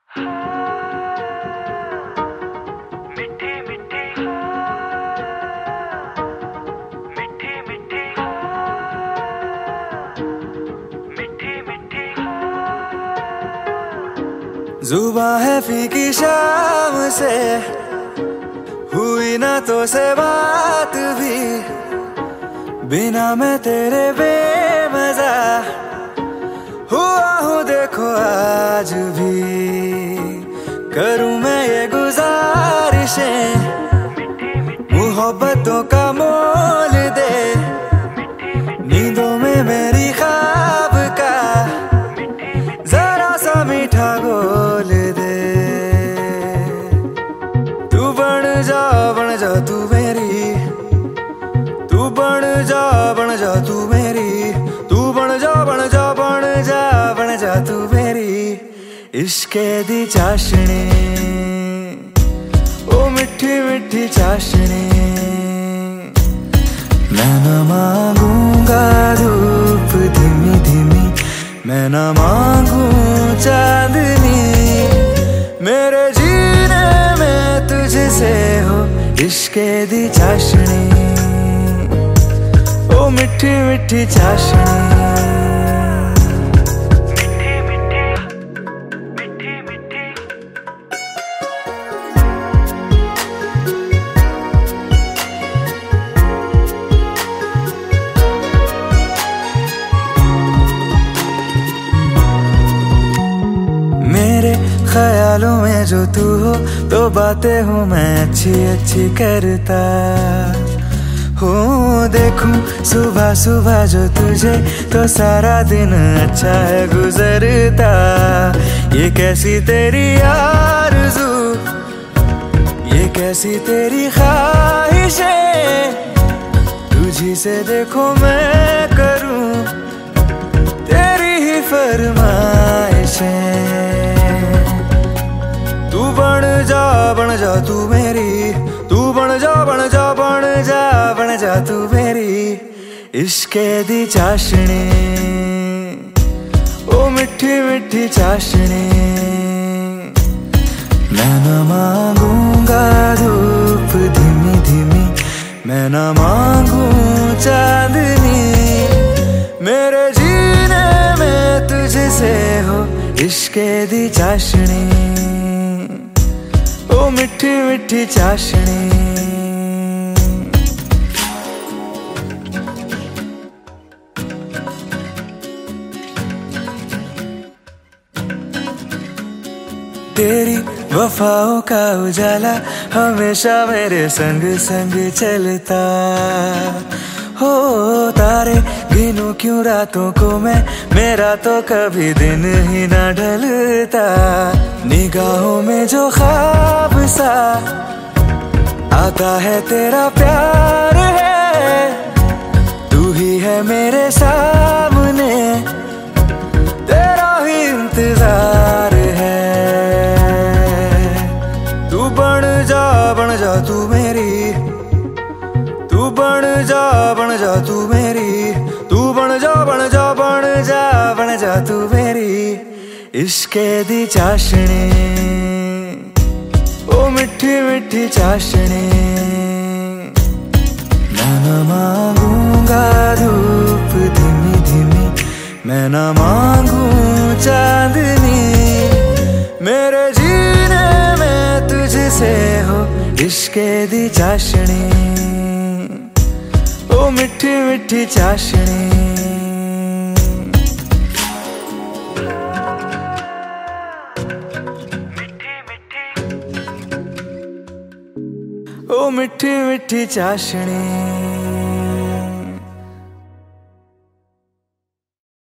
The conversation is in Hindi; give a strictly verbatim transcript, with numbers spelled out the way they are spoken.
मिठी मिठी मिठी मिठी मिठी मिठी जुबां है फीकी शाम से, हुई ना तो से बात भी, बिना मैं तेरे बेमजा हुआ हूँ देखो आज भी। करूँ मैं ये गुजारिशें, मोहब्बतों का मोल दे, नींदों में मेरी ख्वाब का जरा सा मीठा घोल दे। तू बन जा बन जा तू मेरी, तू बन जा बन जा तू मेरी, तू बन जा बन जा बन जा बन जा तू मेरी। इश्के दी चाशनी ओ मिठी मिठी चाशनी, मैं न मांगूंगा धूप धीमी धीमी, मैं न मांगू चांदनी, मेरे जीने में तुझसे हो इश्के दी चाशनी, ओ मिठी मिठी चाशनी। मेरे ख्यालों में जो तू हो तो बातें हूँ मैं अच्छी अच्छी करता हो। देखूं सुबह सुबह जो तुझे तो सारा दिन अच्छा है गुजरता। ये कैसी तेरी आरज़ू, ये कैसी तेरी ख्वाहिशें, तुझी से देखो मैं करूं तेरी ही फरमाइशें। तू बन जा बन जा तू मेरी, तू बन जा बन जा बन जा बन जा तू मेरी। इश्के दी चाशनी ओ मिठी मिठी चाशनी, मैं न मांगूंगा धूप धीमी धीमी, मैं न मांगू चांदनी, मेरे जीने में तुझसे हो इश्के दी चाशनी, ओ मिठी मिठी चाशनी। तेरी वफाओं का उजाला हमेशा मेरे संग संग चलता हो। तारे गिनूं क्यों रातों को मैं, मेरा तो कभी दिन ही ना ढलता। निगाहों में जो ख्वाब सा आता है तेरा प्यार है, तू ही है मेरे सामने, तेरा ही इंतजार है। तू बन जा बन जा तू मेरी, तू बन जा बन जा तू मेरी, तू बन जा बन जा बन जा बन जा तू मेरी। इश्के दी चाशनी ओ मिठी मिठी चाशनी, मैं न मांगूंगा धूप धीमी धीमी, मैं न मांगू चांदनी, मेरे जीने में तुझसे हो इश्के दी चाशनी, ओ मिठी मिठी चाशनी। ओ मिठी मिठी चाशनी।